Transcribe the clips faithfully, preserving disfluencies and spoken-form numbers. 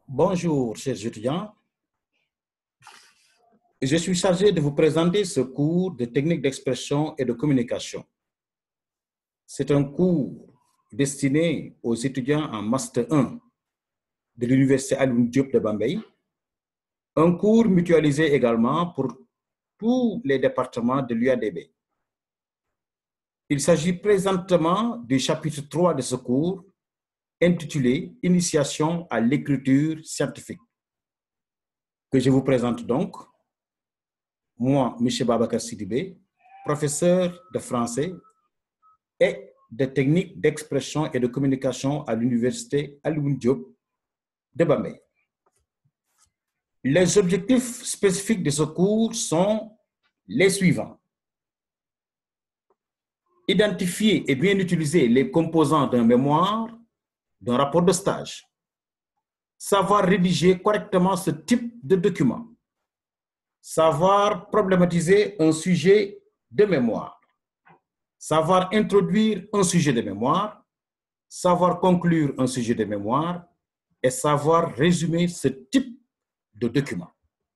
Bonjour, chers étudiants. Je suis chargé de vous présenter ce cours de technique d'expression et de communication. C'est un cours destiné aux étudiants en Master un de l'Université Alioune Diop de Bambey, un cours mutualisé également pour tous les départements de l'U A D B. Il s'agit présentement du chapitre trois de ce cours, intitulé « Initiation à l'écriture scientifique » que je vous présente donc. Moi, M. Babacar Sidibé, professeur de français et de technique d'expression et de communication à l'Université Alioune Diop de Bambey. Les objectifs spécifiques de ce cours sont les suivants. Identifier et bien utiliser les composants d'un mémoire, d'un rapport de stage. Savoir rédiger correctement ce type de document. Savoir problématiser un sujet de mémoire. Savoir introduire un sujet de mémoire. Savoir conclure un sujet de mémoire. Et savoir résumer ce type de document.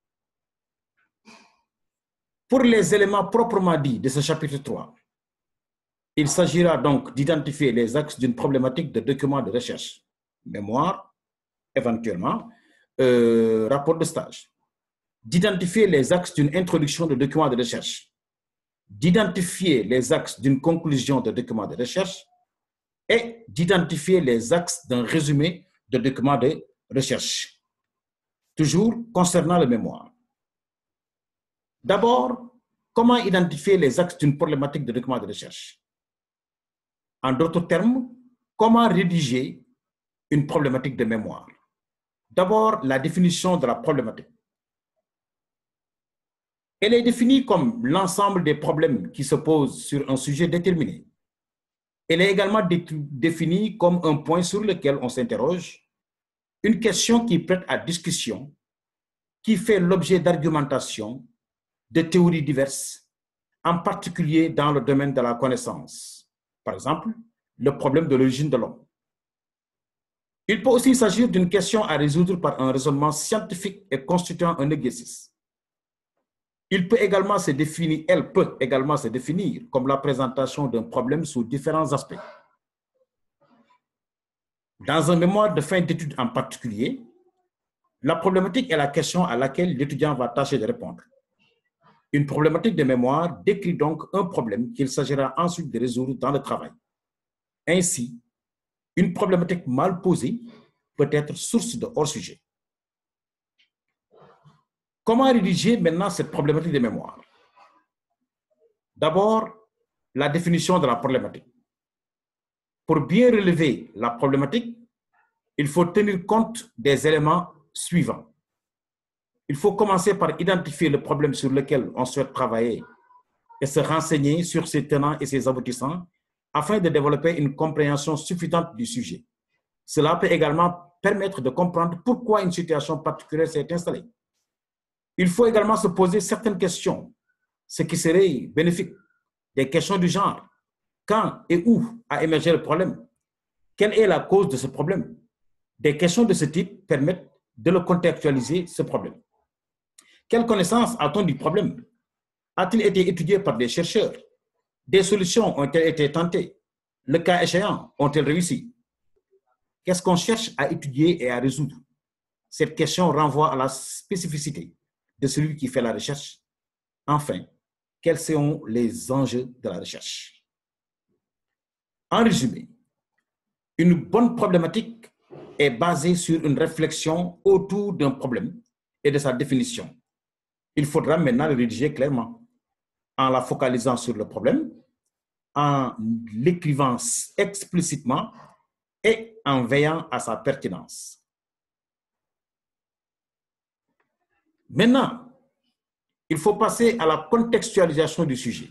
Pour les éléments proprement dits de ce chapitre trois, il s'agira donc d'identifier les axes d'une problématique de document de recherche, mémoire, éventuellement, euh, rapport de stage, d'identifier les axes d'une introduction de document de recherche, d'identifier les axes d'une conclusion de document de recherche et d'identifier les axes d'un résumé de document de recherche. Toujours concernant le mémoire. D'abord, comment identifier les axes d'une problématique de document de recherche? En d'autres termes, comment rédiger une problématique de mémoire? D'abord, la définition de la problématique. Elle est définie comme l'ensemble des problèmes qui se posent sur un sujet déterminé. Elle est également dé- définie comme un point sur lequel on s'interroge, une question qui prête à discussion, qui fait l'objet d'argumentation, de théories diverses, en particulier dans le domaine de la connaissance. Par exemple, le problème de l'origine de l'homme. Il peut aussi s'agir d'une question à résoudre par un raisonnement scientifique et constituant un exercice. Il peut également se définir, elle peut également se définir comme la présentation d'un problème sous différents aspects. Dans un mémoire de fin d'études en particulier, la problématique est la question à laquelle l'étudiant va tâcher de répondre. Une problématique de mémoire décrit donc un problème qu'il s'agira ensuite de résoudre dans le travail. Ainsi, une problématique mal posée peut être source de hors-sujet. Comment rédiger maintenant cette problématique de mémoire? D'abord, la définition de la problématique. Pour bien relever la problématique, il faut tenir compte des éléments suivants. Il faut commencer par identifier le problème sur lequel on souhaite travailler et se renseigner sur ses tenants et ses aboutissants afin de développer une compréhension suffisante du sujet. Cela peut également permettre de comprendre pourquoi une situation particulière s'est installée. Il faut également se poser certaines questions, ce qui serait bénéfique. Des questions du genre: quand et où a émergé le problème? Quelle est la cause de ce problème? Des questions de ce type permettent de le contextualiser, ce problème. Quelle connaissance a-t-on du problème? A-t-il été étudié par des chercheurs? Des solutions ont-elles été tentées? Le cas échéant, ont-elles réussi? Qu'est-ce qu'on cherche à étudier et à résoudre? Cette question renvoie à la spécificité de celui qui fait la recherche. Enfin, quels sont les enjeux de la recherche? En résumé, une bonne problématique est basée sur une réflexion autour d'un problème et de sa définition. Il faudra maintenant le rédiger clairement, en la focalisant sur le problème, en l'écrivant explicitement et en veillant à sa pertinence. Maintenant, il faut passer à la contextualisation du sujet,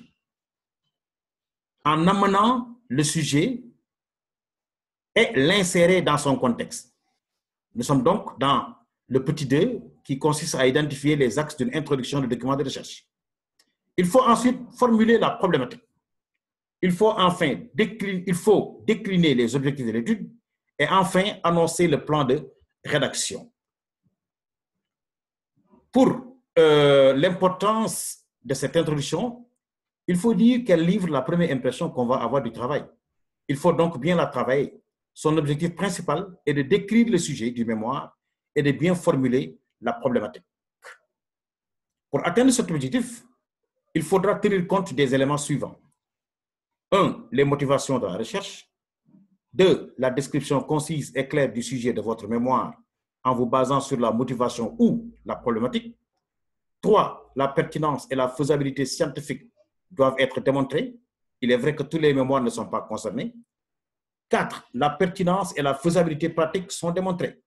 en amenant le sujet et l'insérer dans son contexte. Nous sommes donc dans le petit deux qui consiste à identifier les axes d'une introduction de document de recherche. Il faut ensuite formuler la problématique. Il faut enfin décliner, il faut décliner les objectifs de l'étude et enfin annoncer le plan de rédaction. Pour euh, l'importance de cette introduction, il faut dire qu'elle livre la première impression qu'on va avoir du travail. Il faut donc bien la travailler. Son objectif principal est de décrire le sujet du mémoire et de bien formuler la problématique. Pour atteindre cet objectif, il faudra tenir compte des éléments suivants. un. Les motivations de la recherche. deux. La description concise et claire du sujet de votre mémoire en vous basant sur la motivation ou la problématique. trois. La pertinence et la faisabilité scientifique doivent être démontrées. Il est vrai que tous les mémoires ne sont pas concernés. quatre. La pertinence et la faisabilité pratique sont démontrées.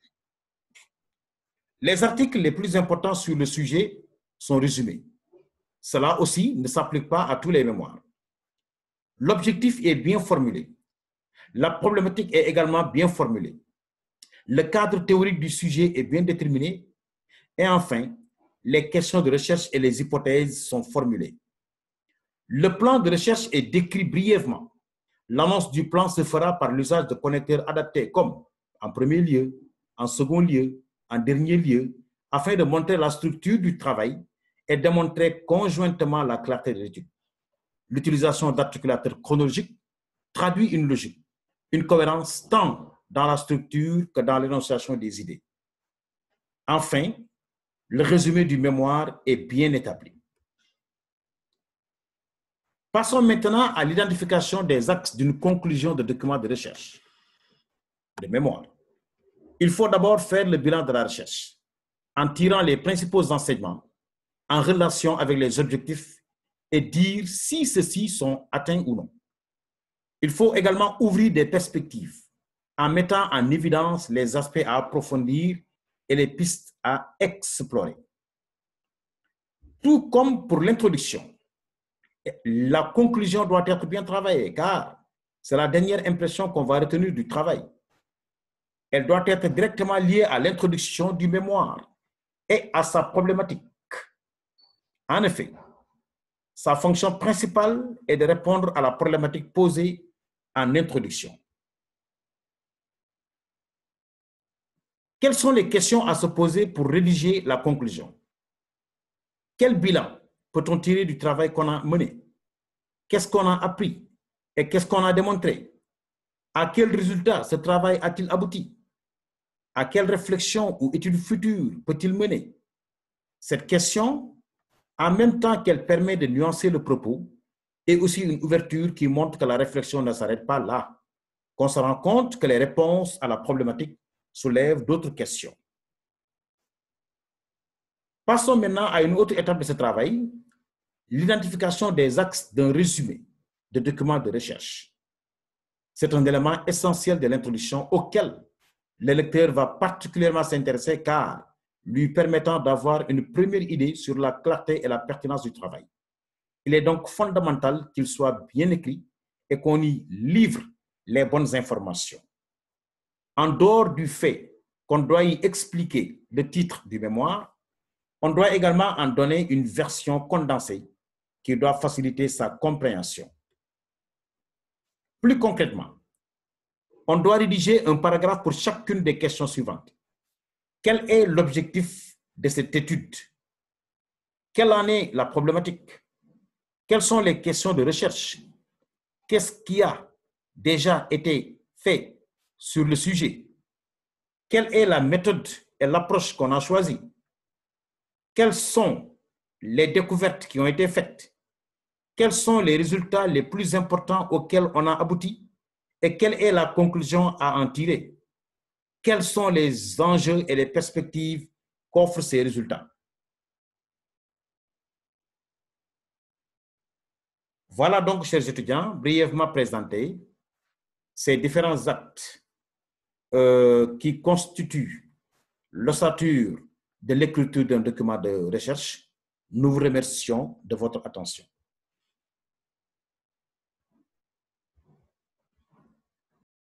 Les articles les plus importants sur le sujet sont résumés. Cela aussi ne s'applique pas à tous les mémoires. L'objectif est bien formulé. La problématique est également bien formulée. Le cadre théorique du sujet est bien déterminé. Et enfin, les questions de recherche et les hypothèses sont formulées. Le plan de recherche est décrit brièvement. L'annonce du plan se fera par l'usage de connecteurs adaptés comme, en premier lieu, en second lieu, en dernier lieu, afin de montrer la structure du travail et démontrer conjointement la clarté de l'étude. L'utilisation d'articulateurs chronologiques traduit une logique, une cohérence tant dans la structure que dans l'énonciation des idées. Enfin, le résumé du mémoire est bien établi. Passons maintenant à l'identification des axes d'une conclusion de document de recherche, de mémoire. Il faut d'abord faire le bilan de la recherche, en tirant les principaux enseignements en relation avec les objectifs et dire si ceux-ci sont atteints ou non. Il faut également ouvrir des perspectives en mettant en évidence les aspects à approfondir et les pistes à explorer. Tout comme pour l'introduction, la conclusion doit être bien travaillée car c'est la dernière impression qu'on va retenir du travail. Elle doit être directement liée à l'introduction du mémoire et à sa problématique. En effet, sa fonction principale est de répondre à la problématique posée en introduction. Quelles sont les questions à se poser pour rédiger la conclusion? Quel bilan peut-on tirer du travail qu'on a mené? Qu'est-ce qu'on a appris et qu'est-ce qu'on a démontré? À quel résultat ce travail a-t-il abouti? À quelle réflexion ou étude future peut-il mener? Cette question, en même temps qu'elle permet de nuancer le propos, est aussi une ouverture qui montre que la réflexion ne s'arrête pas là, qu'on se rend compte que les réponses à la problématique soulèvent d'autres questions. Passons maintenant à une autre étape de ce travail, l'identification des axes d'un résumé de documents de recherche. C'est un élément essentiel de l'introduction auquel le lecteur va particulièrement s'intéresser car lui permettant d'avoir une première idée sur la clarté et la pertinence du travail. Il est donc fondamental qu'il soit bien écrit et qu'on y livre les bonnes informations. En dehors du fait qu'on doit y expliquer le titre du mémoire, on doit également en donner une version condensée qui doit faciliter sa compréhension. Plus concrètement, on doit rédiger un paragraphe pour chacune des questions suivantes. Quel est l'objectif de cette étude? Quelle en est la problématique? Quelles sont les questions de recherche? Qu'est-ce qui a déjà été fait sur le sujet? Quelle est la méthode et l'approche qu'on a choisie? Quelles sont les découvertes qui ont été faites? Quels sont les résultats les plus importants auxquels on a abouti? Et quelle est la conclusion à en tirer? Quels sont les enjeux et les perspectives qu'offrent ces résultats? Voilà donc, chers étudiants, brièvement présentés ces différents actes euh, qui constituent l'ossature de l'écriture d'un document de recherche. Nous vous remercions de votre attention.